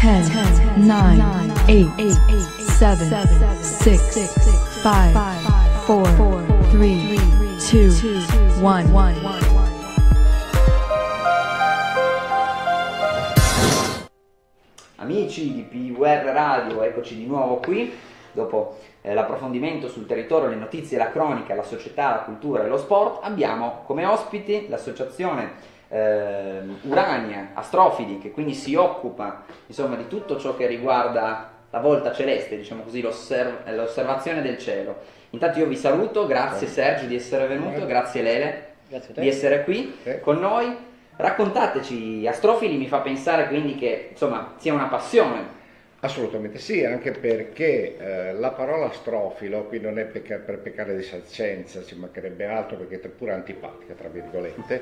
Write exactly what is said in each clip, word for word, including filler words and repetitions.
ten, nine, eight, seven, six, five, four, three, two, one. Amici di P V R Radio, eccoci di nuovo qui, dopo eh, l'approfondimento sul territorio, le notizie, la cronica, la società, la cultura e lo sport. Abbiamo come ospiti l'associazione eh, Urania Astrofili, che quindi si occupa insomma di tutto ciò che riguarda la volta celeste, diciamo così, l'osserv- l'osservazione del cielo. Intanto io vi saluto, grazie Sergio di essere venuto, grazie Lele grazie a te. di essere qui Sì. con noi. Raccontateci, Astrofili mi fa pensare quindi che insomma sia una passione. Assolutamente sì, anche perché eh, la parola astrofilo qui non è pecca- per peccare di sazienza, ci mancherebbe altro perché è pure antipatica, tra virgolette,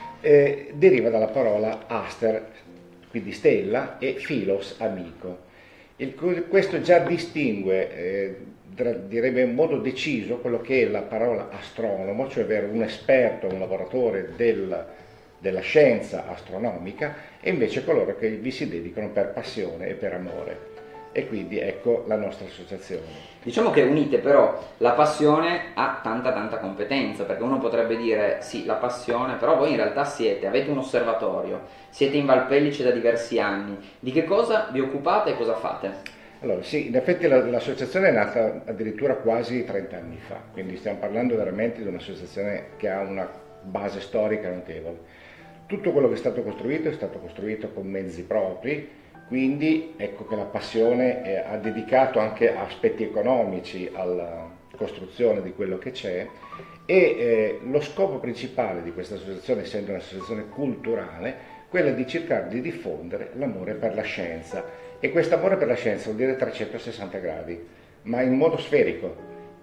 eh, deriva dalla parola aster, quindi stella, e philos, amico. Il, questo già distingue, eh, direbbe in modo deciso, quello che è la parola astronomo, cioè avere un esperto, un lavoratore del della scienza astronomica, e invece coloro che vi si dedicano per passione e per amore. E quindi ecco la nostra associazione. Diciamo che unite però la passione a tanta tanta competenza, perché uno potrebbe dire sì, la passione, però voi in realtà siete, avete un osservatorio, siete in Valpellice da diversi anni. Di che cosa vi occupate e cosa fate? Allora sì, in effetti la, l'associazione è nata addirittura quasi trenta anni fa, quindi stiamo parlando veramente di un'associazione che ha una base storica notevole. Tutto quello che è stato costruito è stato costruito con mezzi propri, quindi ecco che la passione eh, ha dedicato anche aspetti economici alla costruzione di quello che c'è, e eh, lo scopo principale di questa associazione, essendo un'associazione culturale, è quello di cercare di diffondere l'amore per la scienza, e questo amore per la scienza vuol dire trecentosessanta gradi, ma in modo sferico,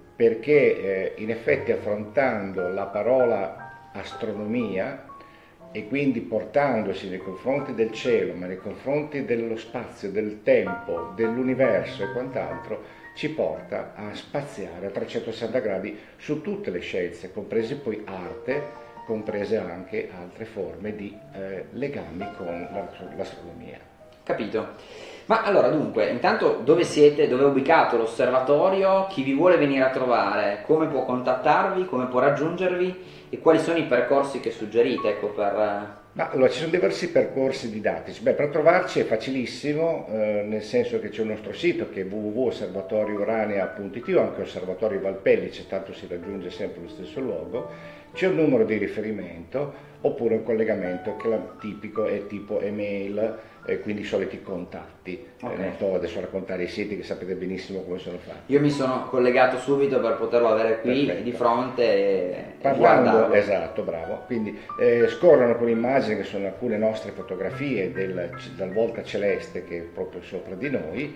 perché eh, in effetti affrontando la parola astronomia e quindi portandosi nei confronti del cielo, ma nei confronti dello spazio, del tempo, dell'universo e quant'altro, ci porta a spaziare a trecentosessanta gradi su tutte le scienze, comprese poi arte, comprese anche altre forme di eh, legami con l'astronomia. Capito. Ma allora dunque, intanto dove siete, dove è ubicato l'osservatorio, chi vi vuole venire a trovare, come può contattarvi, come può raggiungervi e quali sono i percorsi che suggerite, ecco, per... Ma, allora, ci sono diversi percorsi didattici. Beh, per trovarci è facilissimo, eh, nel senso che c'è un nostro sito che è w w w punto osservatorio urania punto i t o anche Osservatorio Valpellice, tanto si raggiunge sempre lo stesso luogo. C'è un numero di riferimento oppure un collegamento che è tipico è tipo email, eh, quindi i soliti contatti. Okay. Eh, non sto adesso a raccontare i siti che sapete benissimo come sono fatti. Io mi sono collegato subito per poterlo avere qui Perfetto. Di fronte e Parlando, guardarlo. Esatto, bravo. Quindi eh, scorrono con immagini che sono alcune nostre fotografie del, dal volta celeste che è proprio sopra di noi,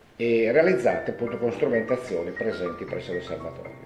e realizzate appunto con strumentazioni presenti presso l'osservatorio.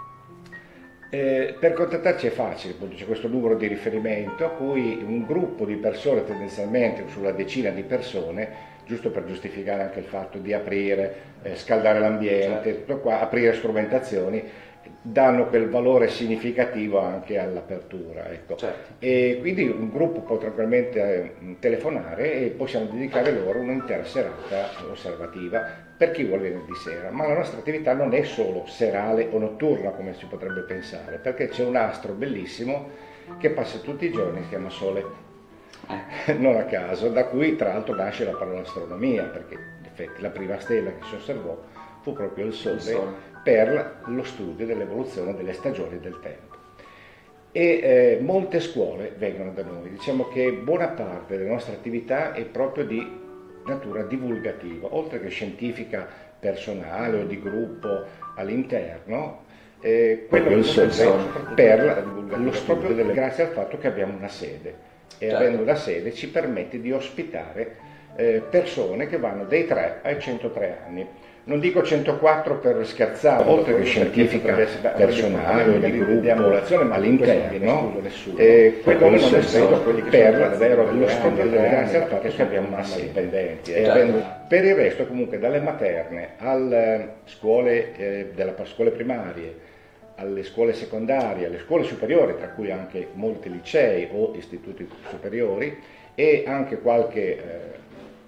Eh, per contattarci è facile, appunto, c'è questo numero di riferimento a cui un gruppo di persone, tendenzialmente sulla decina di persone, giusto per giustificare anche il fatto di aprire, eh, scaldare l'ambiente, certo. Tutto qua, aprire strumentazioni, danno quel valore significativo anche all'apertura. Ecco. Certo. E quindi un gruppo può tranquillamente eh, telefonare e possiamo dedicare loro un'intera serata osservativa per chi vuole venire di sera, ma la nostra attività non è solo serale o notturna come si potrebbe pensare, perché c'è un astro bellissimo che passa tutti i giorni, si chiama Sole, eh. non a caso, da cui tra l'altro nasce la parola astronomia, perché in effetti la prima stella che si osservò fu proprio il Sole, il Sole. Per lo studio dell'evoluzione delle stagioni del tempo. E eh, molte scuole vengono da noi, diciamo che buona parte della nostra attività è proprio di natura divulgativa, oltre che scientifica personale o di gruppo all'interno, eh, quello che serve per lo studio delle, grazie al fatto che abbiamo una sede, e certo. Avendo una sede ci permette di ospitare eh, persone che vanno dai tre ai centotré anni. Non dico centoquattro per scherzare, oltre che scientifica personale o di gruppo ma all'interno, eh, quello non è solo per lo studio delle grazie al fatto che abbiamo una sede dipendenti. Per il resto comunque dalle materne alle scuole, eh, della, scuole primarie, alle scuole secondarie, alle scuole superiori, tra cui anche molti licei o istituti superiori, e anche qualche eh,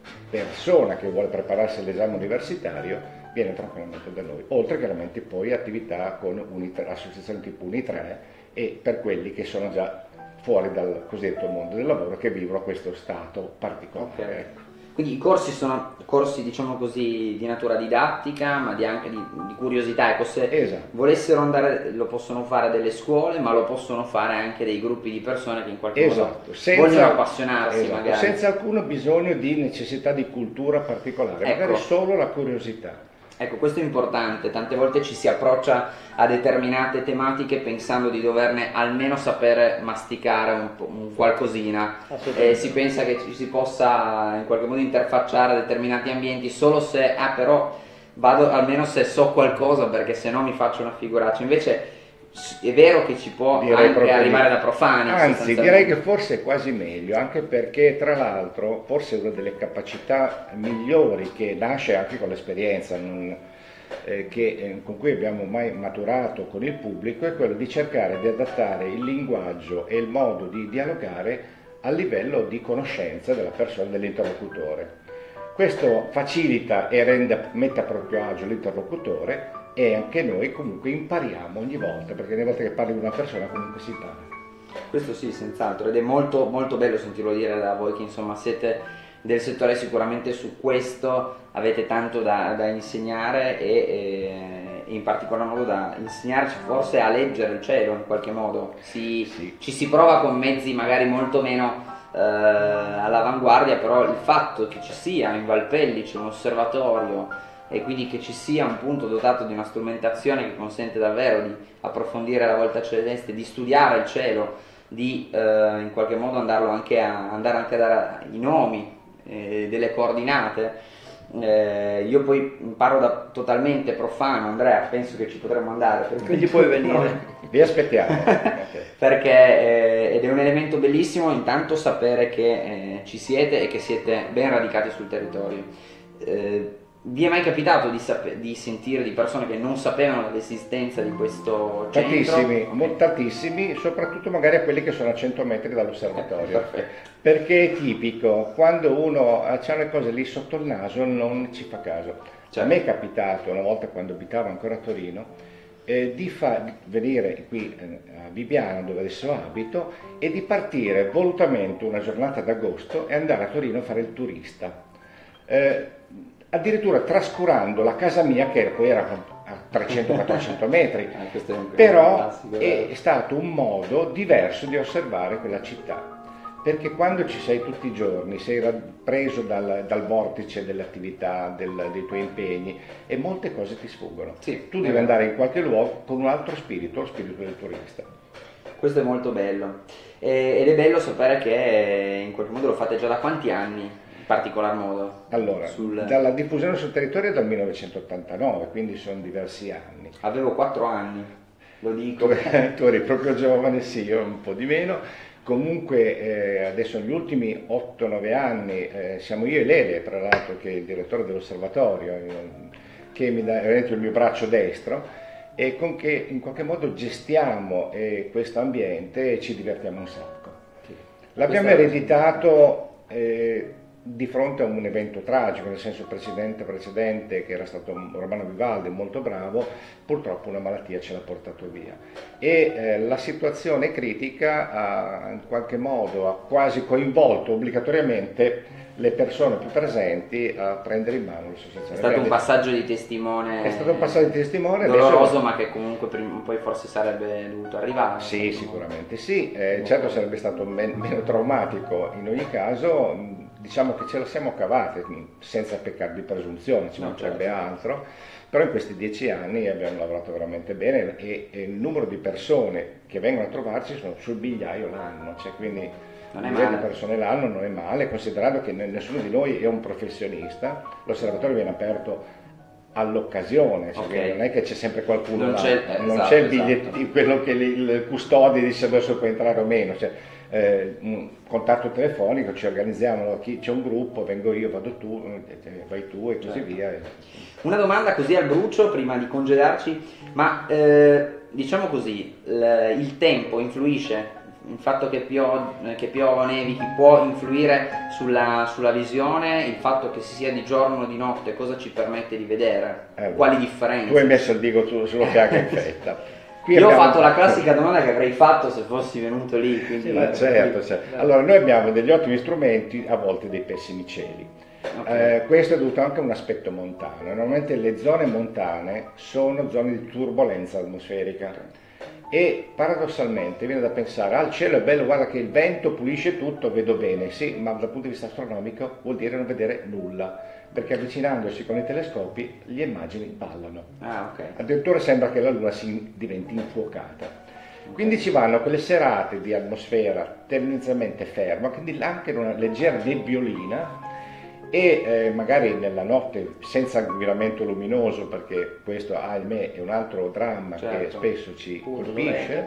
persona che vuole prepararsi all'esame universitario viene tranquillamente da noi, oltre chiaramente poi attività con Unitre, associazioni tipo Unitre e per quelli che sono già fuori dal cosiddetto mondo del lavoro che vivono questo stato particolare. Okay. Ecco. Quindi i corsi sono corsi, diciamo così, di natura didattica, ma di anche di, di curiosità. Ecco, se Esatto. volessero andare, lo possono fare delle scuole, ma lo possono fare anche dei gruppi di persone che in qualche Esatto. modo senza, vogliono appassionarsi, esatto. magari. Senza alcuno bisogno di necessità di cultura particolare, Ecco. magari solo la curiosità. Ecco, questo è importante, tante volte ci si approccia a determinate tematiche pensando di doverne almeno sapere masticare un, po', un qualcosina e si pensa che ci si possa in qualche modo interfacciare a determinati ambienti solo se, ah però vado almeno se so qualcosa perché se no mi faccio una figuraccia, invece è vero che ci può Direi anche proprio arrivare di- da profani. Anzi, direi che forse è quasi meglio, anche perché tra l'altro forse una delle capacità migliori che nasce anche con l'esperienza non- eh, che, eh, con cui abbiamo mai maturato con il pubblico è quello di cercare di adattare il linguaggio e il modo di dialogare al livello di conoscenza della persona, dell'interlocutore. Questo facilita e rende, mette a proprio agio l'interlocutore e anche noi comunque impariamo ogni volta, perché ogni volta che parli di una persona comunque si impara. Questo sì, senz'altro, ed è molto, molto bello sentirlo dire da voi che insomma siete del settore, sicuramente su questo avete tanto da, da insegnare e, e in particolar modo da insegnarci forse a leggere il cielo in qualche modo. Si, Sì. Ci si prova con mezzi magari molto meno eh, all'avanguardia, però il fatto che ci sia in Valpellice un osservatorio e quindi che ci sia un punto dotato di una strumentazione che consente davvero di approfondire la volta celeste, di studiare il cielo, di eh, in qualche modo andarlo anche a, andare anche a dare i nomi, eh, delle coordinate. Eh, io poi parlo da totalmente profano, Andrea, penso che ci potremmo andare, per quindi puoi venire. Vi aspettiamo. Perché eh, ed è un elemento bellissimo intanto sapere che eh, ci siete e che siete ben radicati sul territorio. Eh, vi è mai capitato di, sape- di sentire di persone che non sapevano dell'esistenza di questo centro? Tantissimi, Ok. mo- tantissimi, soprattutto magari a quelli che sono a cento metri dall'osservatorio. Perfetto. Perché è tipico, quando uno ha le cose lì sotto il naso non ci fa caso. Certo. A me è capitato una volta quando abitavo ancora a Torino eh, di, fa- di venire qui eh, a Bibbiano, dove adesso abito, e di partire volutamente una giornata d'agosto e andare a Torino a fare il turista. Eh, addirittura trascurando la casa mia che poi era a trecento quattrocento metri, Eh, questo è un- un però classico, è vero? stato un modo diverso di osservare quella città, perché quando ci sei tutti i giorni sei ra- preso dal, dal vortice dell'attività, del- dei tuoi impegni e molte cose ti sfuggono. Sì, Tu è devi vero. andare in qualche luogo con un altro spirito, lo spirito del turista. Questo è molto bello. E- ed è bello sapere che in qualche modo lo fate già da quanti anni, in particolar modo? Allora, Sul- dalla diffusione sul territorio è dal millenovecentottantanove, quindi sono diversi anni. Avevo quattro anni, lo dico. Tu, tu eri proprio giovane, sì, io un po' di meno. Comunque eh, adesso negli ultimi otto nove anni eh, siamo io e Lele, tra l'altro, che è il direttore dell'osservatorio, eh, che mi dà veramente il mio braccio destro e con che in qualche modo gestiamo eh, questo ambiente e ci divertiamo un sacco. Sì. L'abbiamo Questa è- ereditato eh, di fronte a un evento tragico, nel senso precedente precedente che era stato Romano Vivaldi, molto bravo, purtroppo una malattia ce l'ha portato via. E eh, la situazione critica ha in qualche modo ha quasi coinvolto obbligatoriamente le persone più presenti a prendere in mano l'associazione. È stato un Abbiamo passaggio di testimone. È stato un passaggio di testimone, doloroso, adesso- ma che comunque prima o poi forse sarebbe dovuto arrivare. Sì, sicuramente sì, eh, certo sarebbe stato men- meno traumatico in ogni caso, mh, diciamo che ce la siamo cavate mh, senza peccare di presunzione, ci No, mancherebbe certo. altro, però in questi dieci anni abbiamo lavorato veramente bene e, e il numero di persone che vengono a trovarci sono sul migliaio l'anno, cioè quindi Non è migliaia male. di persone l'anno non è male, considerando che ne- nessuno di noi è un professionista, l'osservatorio viene aperto all'occasione, cioè Ok. quindi non è che c'è sempre qualcuno Non là, c'è- eh, non esatto, c'è il esatto. bigliettino, quello che il il custode dice adesso può entrare o meno, cioè, eh, un contatto telefonico, ci organizziamo, chi- c'è un gruppo, vengo io, vado tu, eh, vai tu e così Certo. via. Una domanda così al brucio prima di congedarci, ma eh, diciamo così, l- il tempo influisce il fatto che, pio, che piova o nevichi può influire sulla, sulla visione, il fatto che si sia di giorno o di notte, cosa ci permette di vedere? Eh, Quali differenze? Tu hai messo il digo tu sullo piaga in fetta. Qui Io abbiamo... ho fatto la classica domanda che avrei fatto se fossi venuto lì. Quindi... Ma certo, certo. Allora, noi abbiamo degli ottimi strumenti, a volte dei pessimi cieli. Okay. Eh, questo è dovuto anche a un aspetto montano. Normalmente le zone montane sono zone di turbolenza atmosferica. Okay. E paradossalmente viene da pensare, ah, il cielo è bello, guarda che il vento pulisce tutto, vedo bene. Sì, ma dal punto di vista astronomico vuol dire non vedere nulla, perché avvicinandosi con i telescopi le immagini ballano. Ah, okay. Addirittura sembra che la Luna si diventi infuocata. Okay. Quindi ci vanno quelle serate di atmosfera tendenzialmente ferma, quindi anche una leggera nebbiolina, e eh, magari nella notte senza inquinamento luminoso, perché questo ahimè è un altro dramma, certo, che spesso ci colpisce,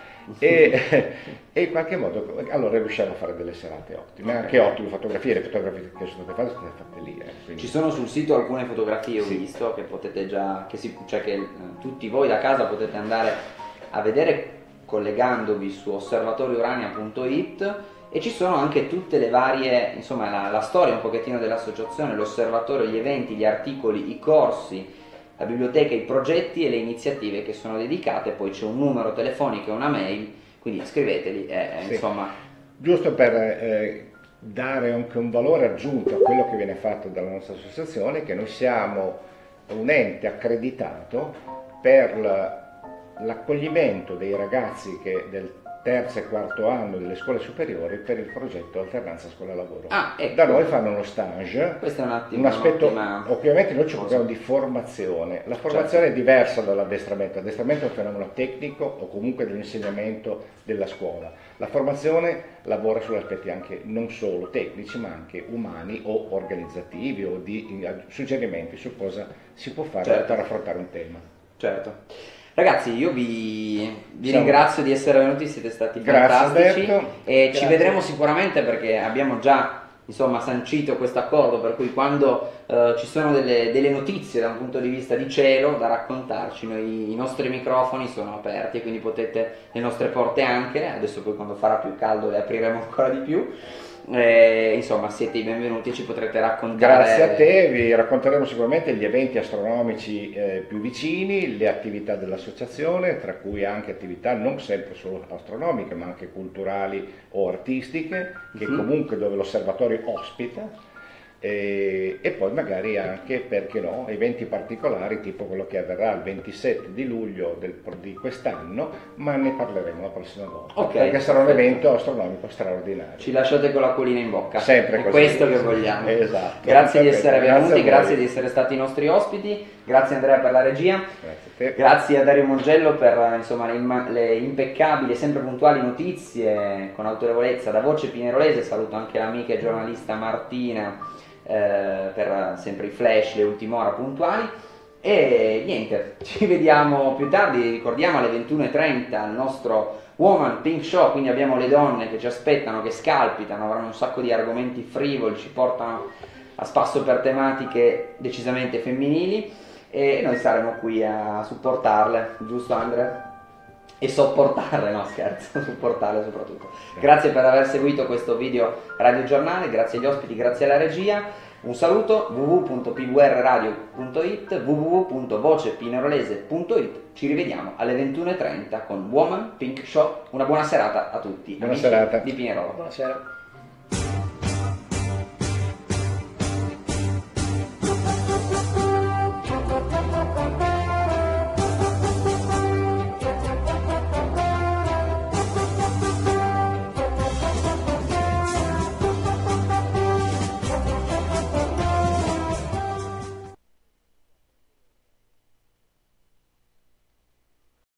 e, e in qualche modo allora riusciamo a fare delle serate ottime, okay, anche ottime fotografie. Le fotografie che sono state fatte sono state fatte lì. Eh, quindi... Ci sono sul sito alcune fotografie, ho sì. visto, che potete già, che si, cioè che eh, tutti voi da casa potete andare a vedere collegandovi su osservatorio urania punto it. E ci sono anche tutte le varie, insomma la, la storia un pochettino dell'associazione, l'osservatorio, gli eventi, gli articoli, i corsi, la biblioteca, i progetti e le iniziative che sono dedicate. Poi c'è un numero telefonico e una mail, quindi iscriveteli, eh, sì. insomma. Giusto per eh, dare anche un valore aggiunto a quello che viene fatto dalla nostra associazione, che noi siamo un ente accreditato per l'accoglimento dei ragazzi che del terzo e quarto anno delle scuole superiori per il progetto alternanza scuola-lavoro. Ah, ecco. Da noi fanno uno stage. Questo è un attimo un aspetto, un'ottima... ovviamente noi ci occupiamo di formazione. La formazione, certo, è diversa dall'addestramento. L'addestramento è un fenomeno tecnico o comunque dell'insegnamento della scuola. La formazione lavora sugli aspetti anche non solo tecnici, ma anche umani o organizzativi, o di suggerimenti su cosa si può fare, certo, per affrontare un tema. Certo. Ragazzi, io vi, vi ringrazio di essere venuti, siete stati fantastici. Grazie, e Grazie. Ci vedremo sicuramente, perché abbiamo già, insomma, sancito questo accordo, per cui quando eh, ci sono delle, delle notizie da un punto di vista di cielo da raccontarci, noi, i nostri microfoni sono aperti, e quindi potete, le nostre porte anche, adesso poi quando farà più caldo le apriremo ancora di più. Eh, insomma, siete i benvenuti e ci potrete raccontare. Grazie a te, vi racconteremo sicuramente gli eventi astronomici eh, più vicini, le attività dell'associazione, tra cui anche attività non sempre solo astronomiche, ma anche culturali o artistiche, che mm-hmm. comunque dove l'osservatorio ospita. E, e poi magari anche, perché no, eventi particolari tipo quello che avverrà il ventisette di luglio del, di quest'anno, ma ne parleremo la prossima volta, okay, perché sarà perfetto. un evento astronomico straordinario. Ci lasciate con l'acquolina in bocca, sempre è così, questo che vogliamo. Esatto. Grazie di essere grazie venuti, grazie di essere stati i nostri ospiti, grazie Andrea per la regia, grazie a te. Grazie a Dario Mongello per insomma, le, le impeccabili e sempre puntuali notizie con autorevolezza da voce pinerolese. Saluto anche l'amica e giornalista Martina eh, per sempre i flash, le ultime ore puntuali. E niente, ci vediamo più tardi, ricordiamo alle ventuno e trenta il nostro Woman Pink Show, quindi abbiamo le donne che ci aspettano, che scalpitano, avranno un sacco di argomenti frivoli, ci portano a spasso per tematiche decisamente femminili e noi saremo qui a supportarle, giusto Andrea? E sopportarle, no scherzo, supportarle soprattutto. Grazie per aver seguito questo video radiogiornale, grazie agli ospiti, grazie alla regia. Un saluto, w w w punto p v r radio punto it, w w w punto voce pinerolese punto it. Ci rivediamo alle ventuno e trenta con Woman Pink Show. Una buona serata a tutti. Buona serata. Di Pinerolo. Buonasera.